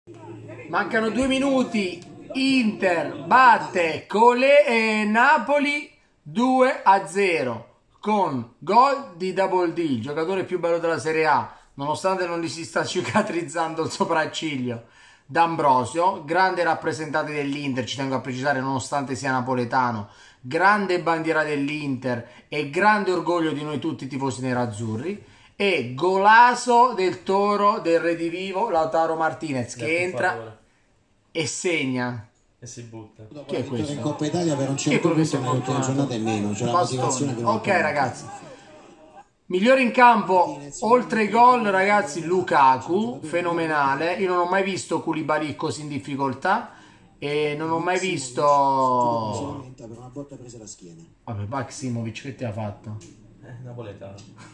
Mancano 2 minuti. Inter batte Napoli 2-0 con gol di Double D, il giocatore più bello della Serie A, nonostante non gli si sta cicatrizzando il sopracciglio. D'Ambrosio, grande rappresentante dell'Inter, ci tengo a precisare, nonostante sia napoletano, grande bandiera dell'Inter e grande orgoglio di noi tutti tifosi nerazzurri. E golazo del Toro del Redivivo Lautaro Martinez che entra e segna e si butta. Chi è questo? In Coppa Italia per un certo punto nell'ultima giornata e meno, c'è la motivazione che non ok ragazzi, migliore in campo oltre i gol ragazzi Lukaku, fenomenale. Io non ho mai visto Koulibaly così in difficoltà e non ho mai visto per una botta presa la schiena. vabbè, Maksimovic che ti ha fatto? Napoletano.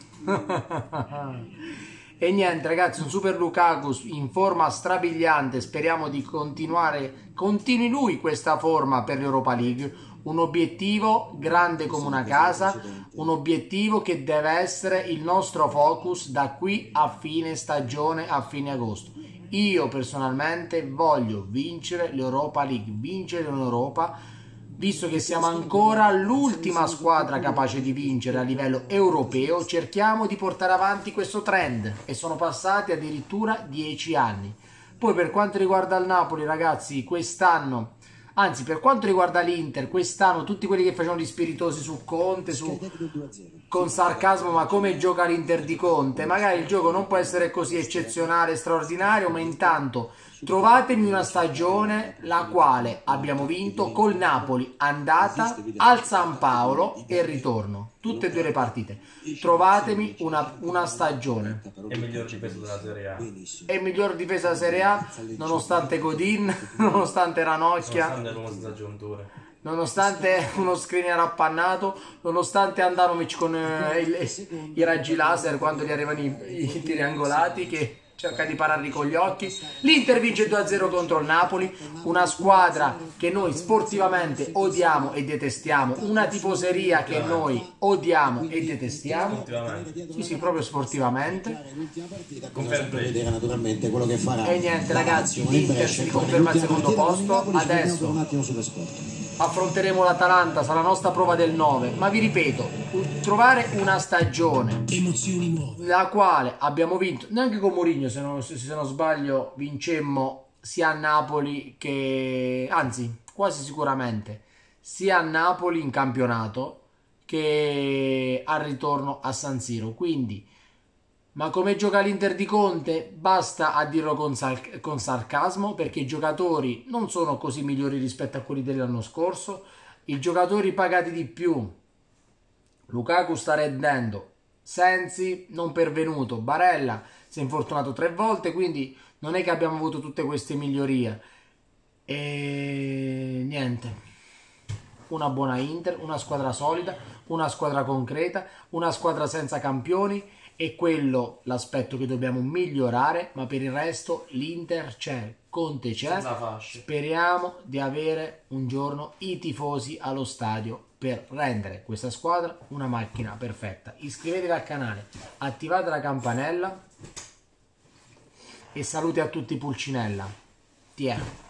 E niente ragazzi, un super Lukaku in forma strabiliante, speriamo di continui lui questa forma per l'Europa League, un obiettivo grande come una casa, un obiettivo che deve essere il nostro focus da qui a fine stagione, a fine agosto. Io personalmente voglio vincere l'Europa League, vincere l'Europa, visto che siamo ancora l'ultima squadra capace di vincere a livello europeo, cerchiamo di portare avanti questo trend e sono passati addirittura 10 anni. Poi per quanto riguarda il Napoli ragazzi, quest'anno, anzi per quanto riguarda l'Inter, quest'anno tutti quelli che facevano gli spiritosi su Conte, con sarcasmo, ma come gioca l'Inter di Conte? Magari il gioco non può essere così eccezionale, straordinario, ma intanto trovatemi una stagione la quale abbiamo vinto col Napoli andata al San Paolo e ritorno, tutte e due le partite. Trovatemi una stagione. È il miglior difesa della Serie A. È il miglior difesa della Serie A, nonostante Godin, nonostante Ranocchia, Nonostante Roma senza giunture, nonostante uno screener appannato, nonostante Andanovic con i raggi laser quando gli arrivano i tiri angolati che cerca di pararli con gli occhi. L'Inter vince 2-0 contro il Napoli, una squadra che noi sportivamente odiamo e detestiamo, una tifoseria che noi odiamo e detestiamo. Sì, proprio sportivamente. Vedere naturalmente quello che farà. E niente ragazzi, l'Inter si riconferma al secondo posto. Adesso affronteremo l'Atalanta, sarà la nostra prova del 9, ma vi ripeto, trovare una stagione la quale abbiamo vinto, neanche con Mourinho se non sbaglio vincemmo sia a Napoli che, anzi quasi sicuramente, sia a Napoli in campionato che al ritorno a San Siro, quindi ma come gioca l'Inter di Conte? Basta a dirlo con sarcasmo, perché i giocatori non sono così migliori rispetto a quelli dell'anno scorso. I giocatori pagati di più, Lukaku sta rendendo, Sensi non pervenuto, Barella si è infortunato 3 volte, quindi non è che abbiamo avuto tutte queste migliorie. E niente, una buona Inter, una squadra solida, una squadra concreta, una squadra senza campioni. E quello l'aspetto che dobbiamo migliorare, ma per il resto l'Inter c'è, Conte c'è, speriamo di avere un giorno i tifosi allo stadio per rendere questa squadra una macchina perfetta. Iscrivetevi al canale, attivate la campanella e saluti a tutti Pulcinella. Ti è.